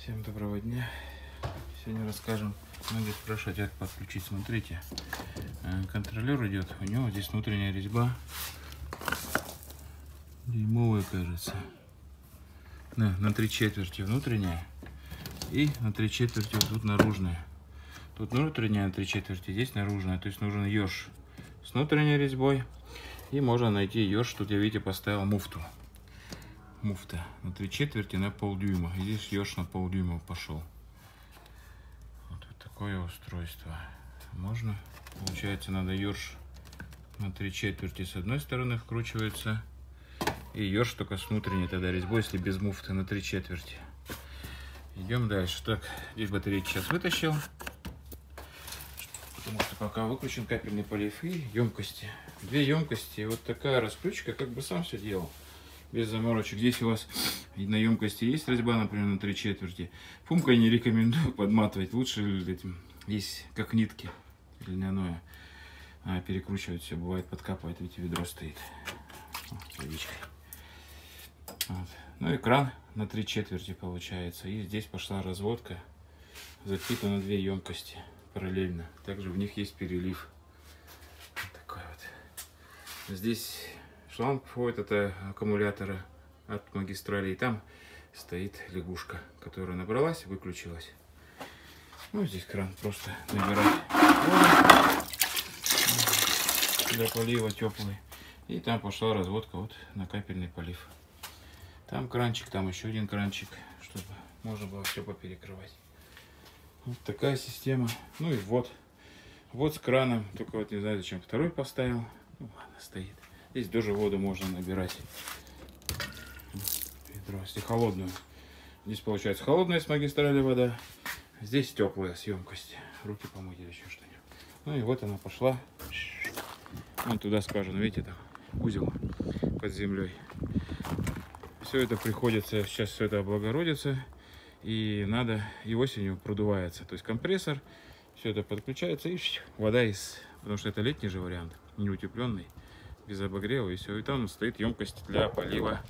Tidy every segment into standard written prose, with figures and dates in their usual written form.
Всем доброго дня. Сегодня расскажем. Многие спрашивают, как подключить. Смотрите, контролер идет. У него здесь внутренняя резьба. Дюймовая, кажется. На 3/4 внутренняя. И на 3/4 вот тут наружная. Тут внутренняя на 3/4, здесь наружная. То есть нужен еж с внутренней резьбой. И можно найти еж. Тут я, видите, поставил муфту. Муфта на 3/4 на полдюйма. И здесь еж на полдюйма пошел. Вот такое устройство. Можно. Получается, надо еж на 3/4 с одной стороны вкручивается. И еж только с внутренней тогда резьбой, если без муфты, на 3/4. Идем дальше. Так, здесь батарейки сейчас вытащил. Потому что пока выключен капельный полив и емкости. Две емкости. Вот такая расключка, как бы сам все делал. Без заморочек. Здесь у вас на емкости есть резьба, например, на 3/4. Фумкой не рекомендую подматывать. Лучше этим, есть как нитки льняное. Перекручивать все. Бывает, подкапывает. Видите, ведро стоит. Водичкой. Вот. Ну и кран на 3/4 получается. И здесь пошла разводка. Запита на две емкости параллельно. Также в них есть перелив. Вот такой вот. Здесь шланг входит от аккумулятора, от магистрали. И там стоит лягушка, которая набралась и выключилась. Ну, здесь кран просто набирать для полива теплый. И там пошла разводка вот на капельный полив. Там кранчик, там еще один кранчик, чтобы можно было все поперекрывать. Вот такая система. Ну и вот с краном. Только вот не знаю, зачем второй поставил. Ну ладно, стоит. Здесь тоже воду можно набирать. Ведро, если холодную. Здесь получается холодная с магистрали вода. Здесь теплая с емкости. Руки помыть или еще что-нибудь. Ну и вот она пошла. Вон туда скважина, видите, там узел под землей. Все это приходится, сейчас все это облагородится. И надо, и осенью продувается. То есть компрессор, все это подключается и вода из... Потому что это летний же вариант, не утепленный. Без обогрева и все. И там стоит емкость для полива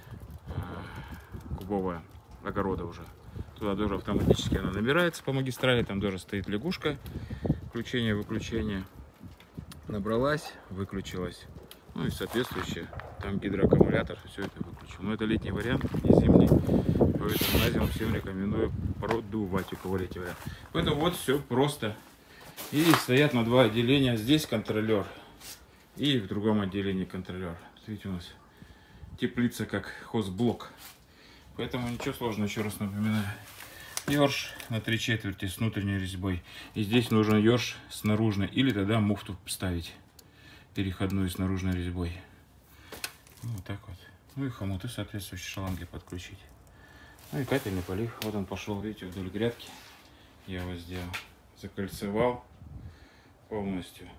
кубового огорода уже. Туда тоже автоматически она набирается по магистрали. Там тоже стоит лягушка. Включение-выключение. Набралась, выключилась. Ну и соответствующее. Там гидроаккумулятор. Все это выключил. Но это летний вариант, не зимний. Поэтому на зиму всем рекомендую продувать, у кого летний вариант. Поэтому вот все просто. И стоят на два отделения. Здесь контролер. И в другом отделении контролер. Видите, у нас теплица как хозблок. Поэтому ничего сложного, еще раз напоминаю. Ёрш на 3/4 с внутренней резьбой. И здесь нужен ёрш с наружной. Или тогда муфту ставить. Переходную с наружной резьбой. Вот так вот. Ну и хомуты соответствующие шланги подключить. Ну и капельный полив. Вот он пошел, видите, вдоль грядки. Я его сделал. Закольцевал полностью.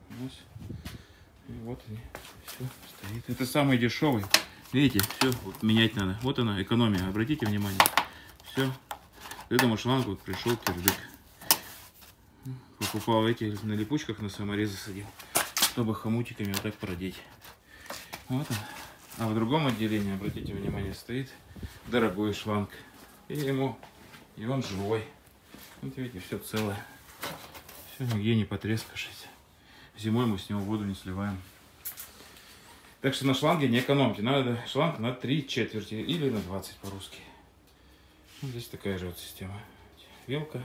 И вот они, все стоит. Это самый дешевый. Видите, все вот менять надо. Вот она, экономия. Обратите внимание. Все. К этому шлангу пришел кирдык. Покупал эти на липучках, на саморезы садил, чтобы хомутиками вот так продеть. Вот он. А в другом отделении, обратите внимание, стоит дорогой шланг. И он живой. Вот видите, все целое. Все нигде не потрескавшись. Зимой мы с него воду не сливаем. Так что на шланге не экономьте. Надо шланг на 3/4 или на 20 по-русски. Вот здесь такая же вот система. Вилка.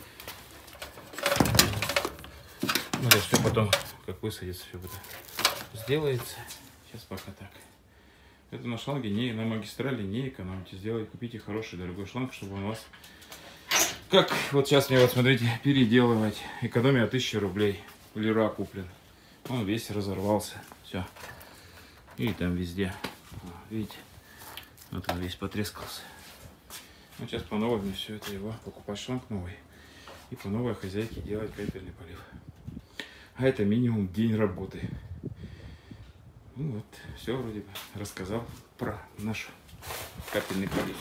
Ну, это все потом, как высадится, все это сделается. Сейчас пока так. Это на шланге, на магистрали не экономьте. Сделайте, купите хороший, дорогой шланг, чтобы он у вас... Как вот сейчас мне, вот смотрите, переделывать. Экономия 1000 рублей. В Лера куплен. Он весь разорвался. Все. И там везде. Видите? Вот он весь потрескался. Ну, сейчас по новой мне все это его покупать шланг новый. И по новой хозяйке делать капельный полив. А это минимум день работы. Ну вот, все вроде бы рассказал про наш капельный полив.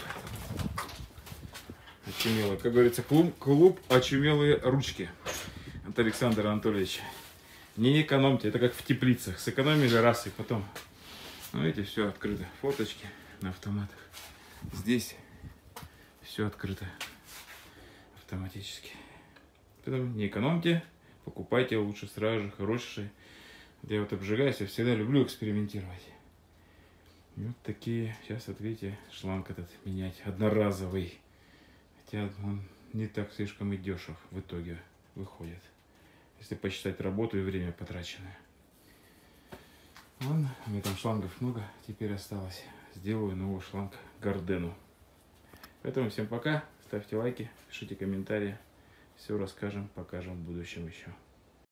Очумелый. Как говорится, клуб очумелые ручки от Александра Анатольевича. Не экономьте, это как в теплицах. Сэкономили раз и потом. Ну, видите, все открыто. Фоточки на автоматах. Здесь все открыто. автоматически. Поэтому не экономьте, покупайте лучше сразу же хорошие. Я вот обжигаюсь, я всегда люблю экспериментировать. И вот такие, сейчас вот видите, шланг этот менять, одноразовый. Хотя он не так слишком и дешев в итоге выходит, если посчитать работу и время потраченное. Ладно, у меня там шлангов много теперь осталось. Сделаю новый шланг Гардену. Поэтому всем пока, ставьте лайки, пишите комментарии. Все расскажем, покажем в будущем еще.